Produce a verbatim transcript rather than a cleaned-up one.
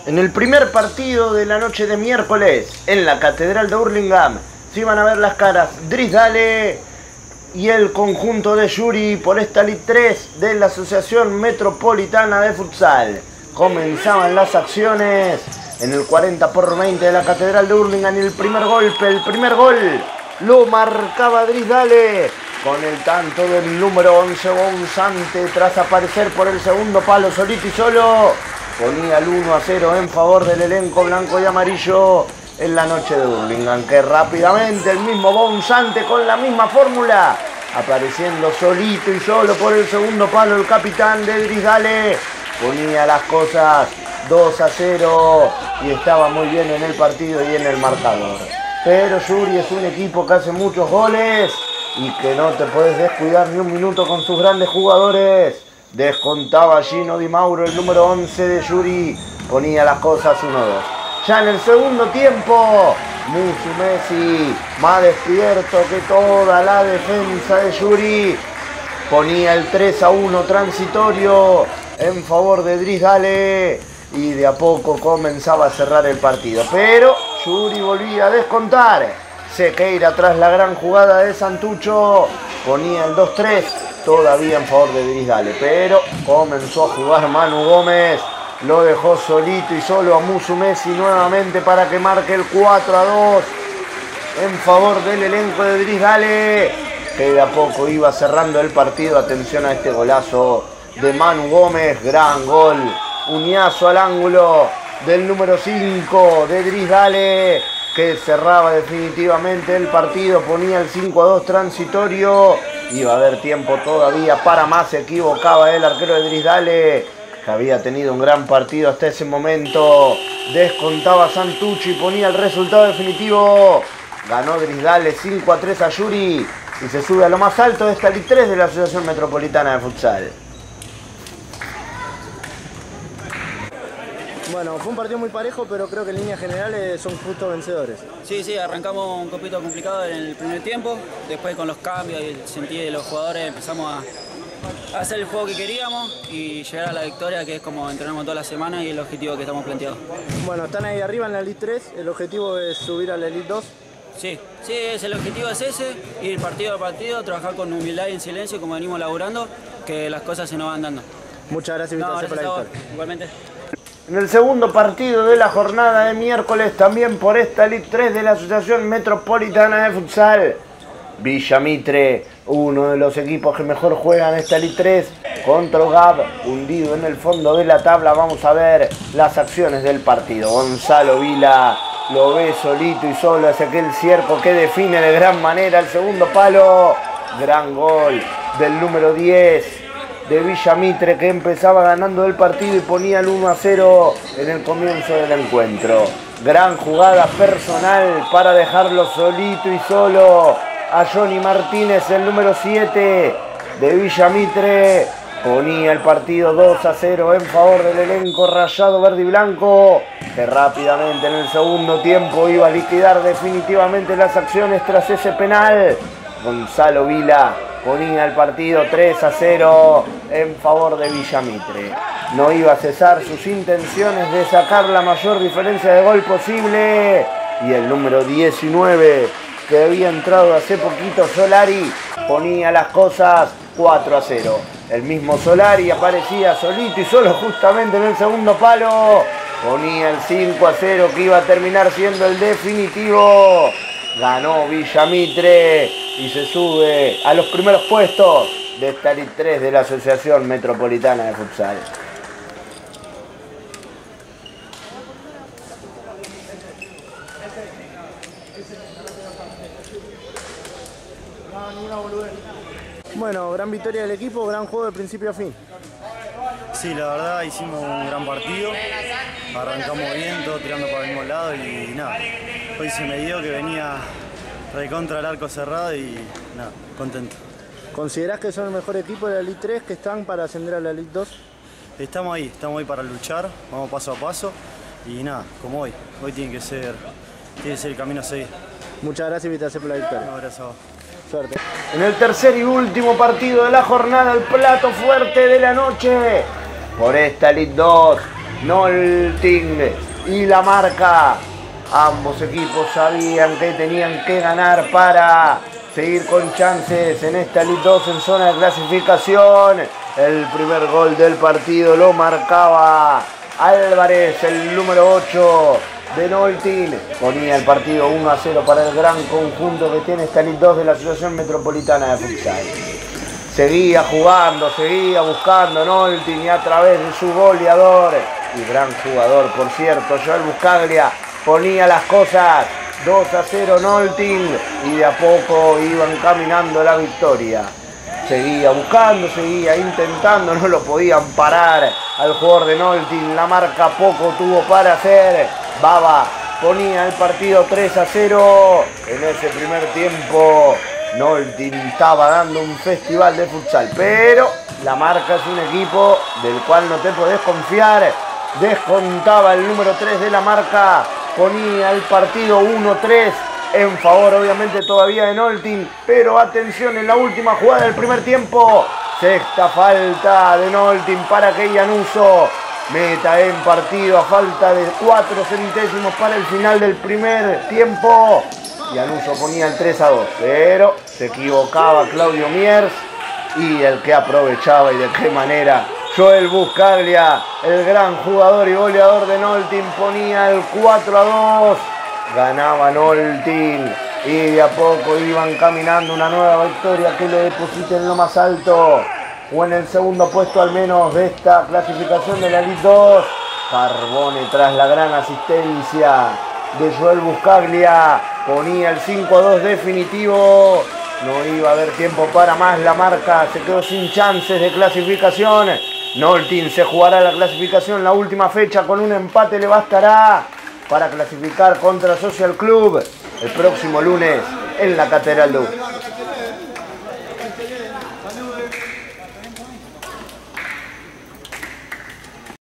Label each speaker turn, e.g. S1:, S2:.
S1: En el primer partido de la noche de miércoles, en la Catedral de Hurlingham, se iban a ver las caras Dries Dahle y el conjunto de Yuri por esta Elite tres de la Asociación Metropolitana de Futsal. Comenzaban las acciones en el cuarenta por veinte de la Catedral de Hurlingham y el primer golpe, el primer gol, lo marcaba Dries Dahle con el tanto del número once Bonsante tras aparecer por el segundo palo solito y solo. Ponía el uno a cero en favor del elenco blanco y amarillo en la noche de Hurlingham, que rápidamente el mismo Bonsante con la misma fórmula, apareciendo solito y solo por el segundo palo el capitán de Dries Dahle, ponía las cosas dos a cero y estaba muy bien en el partido y en el marcador. Pero Yuri es un equipo que hace muchos goles y que no te puedes descuidar ni un minuto con sus grandes jugadores. Descontaba Gino Di Mauro, el número once de Yuri, ponía las cosas uno a dos. Ya en el segundo tiempo, Musu Messi, más despierto que toda la defensa de Yuri, ponía el tres a uno transitorio en favor de Dries Dahle y de a poco comenzaba a cerrar el partido. Pero Yuri volvía a descontar. Sequeira, tras la gran jugada de Santucho, ponía el dos tres todavía en favor de Dries Dahle, pero comenzó a jugar Manu Gómez, lo dejó solito y solo a Musu Messi nuevamente para que marque el cuatro a dos en favor del elenco de Dries Dahle, que de a poco iba cerrando el partido. Atención a este golazo de Manu Gómez, gran gol, uñazo al ángulo del número cinco de Dries Dahle, que cerraba definitivamente el partido, ponía el cinco a dos transitorio. Iba a haber tiempo todavía para más, se equivocaba el arquero de Dries Dahle, que había tenido un gran partido hasta ese momento. Descontaba Santucci y ponía el resultado definitivo. Ganó Dries Dahle cinco a tres a Yuri y se sube a lo más alto de esta Elite tres de la Asociación Metropolitana de Futsal.
S2: Bueno, fue un partido muy parejo, pero creo que en líneas generales son justos vencedores.
S3: Sí, sí, arrancamos un poquito complicado en el primer tiempo, después con los cambios y el sentido de los jugadores empezamos a hacer el juego que queríamos y llegar a la victoria, que es como entrenamos toda la semana y el objetivo que estamos planteados.
S2: Bueno, están ahí arriba en la Elite tres, el objetivo es subir a la Elite dos.
S3: Sí, sí, es el objetivo es ese, ir partido a partido, trabajar con humildad y en silencio como venimos laburando, que las cosas se nos van dando.
S2: Muchas gracias,
S3: no,
S2: Víctor,
S3: gracias
S2: por la
S3: a
S2: victoria.
S3: vos, igualmente.
S1: En el segundo partido de la jornada de miércoles, también por esta Elite tres de la Asociación Metropolitana de Futsal, Villa Mitre, uno de los equipos que mejor juegan esta Elite tres, contra O G A B, hundido en el fondo de la tabla. Vamos a ver las acciones del partido. Gonzalo Vila lo ve solito y solo, hacia aquel Cierco que define de gran manera el segundo palo. Gran gol del número diez de Villa Mitre, que empezaba ganando el partido y ponía el uno a cero en el comienzo del encuentro. Gran jugada personal para dejarlo solito y solo a Johnny Martínez, el número siete de Villa Mitre. Ponía el partido dos a cero en favor del elenco rayado verde y blanco, que rápidamente en el segundo tiempo iba a liquidar definitivamente las acciones tras ese penal. Gonzalo Vila ponía el partido tres a cero en favor de Villa Mitre. No iba a cesar sus intenciones de sacar la mayor diferencia de gol posible. Y el número diecinueve, que había entrado hace poquito, Solari, ponía las cosas cuatro a cero. El mismo Solari aparecía solito y solo justamente en el segundo palo. Ponía el cinco a cero, que iba a terminar siendo el definitivo. Ganó Villa Mitre y se sube a los primeros puestos de esta Elite tres de la Asociación Metropolitana de Futsal.
S2: Bueno, gran victoria del equipo, gran juego de principio a fin.
S4: Sí, la verdad hicimos un gran partido, arrancamos bien, todos tirando para el mismo lado y nada, hoy se me dio que venía recontra el arco cerrado y nada, contento.
S2: ¿Considerás que son el mejor equipo de la Elite tres que están para ascender a la Elite dos?
S4: Estamos ahí, estamos ahí para luchar, vamos paso a paso y nada, como hoy, hoy tiene que ser, tiene que ser el camino a seguir.
S2: Muchas gracias, Víctor, por la victoria.
S4: No, gracias a vos.
S2: Suerte.
S1: En el tercer y último partido de la jornada, el plato fuerte de la noche por esta Elite dos Nolting y la marca. Ambos equipos sabían que tenían que ganar para seguir con chances en esta Elite dos en zona de clasificación. El primer gol del partido lo marcaba Álvarez, el número ocho de Nolting. Ponía el partido uno a cero para el gran conjunto que tiene esta Elite dos de la Asociación Metropolitana de Futsal. Seguía jugando, seguía buscando Nolting y a través de su goleador y gran jugador, por cierto, Joel Buscaglia, ponía las cosas dos a cero Nolting y de a poco iban caminando la victoria. Seguía buscando, seguía intentando, no lo podían parar al jugador de Nolting. La marca poco tuvo para hacer. Baba ponía el partido tres a cero. En ese primer tiempo Nolting estaba dando un festival de futsal, pero la marca es un equipo del cual no te podés confiar. Descontaba el número tres de la marca, ponía el partido uno tres en favor obviamente todavía de Nolting, pero atención en la última jugada del primer tiempo, sexta falta de Nolting para que Llanuso meta en partido a falta de cuatro centésimos para el final del primer tiempo. Llanuso ponía el tres a dos, pero se equivocaba Claudio Miers y el que aprovechaba y de qué manera, Joel Buscaglia, el gran jugador y goleador de Nolting, ponía el cuatro a dos. Ganaba Nolting y de a poco iban caminando una nueva victoria que lo deposita en lo más alto o en el segundo puesto al menos de esta clasificación de la Elite dos. Carbone, tras la gran asistencia de Joel Buscaglia, ponía el cinco a dos definitivo. No iba a haber tiempo para más, la marca se quedó sin chances de clasificación. Nolting se jugará la clasificación la última fecha, con un empate le bastará para clasificar contra Social Club el próximo lunes en la Catedral de Urlingan.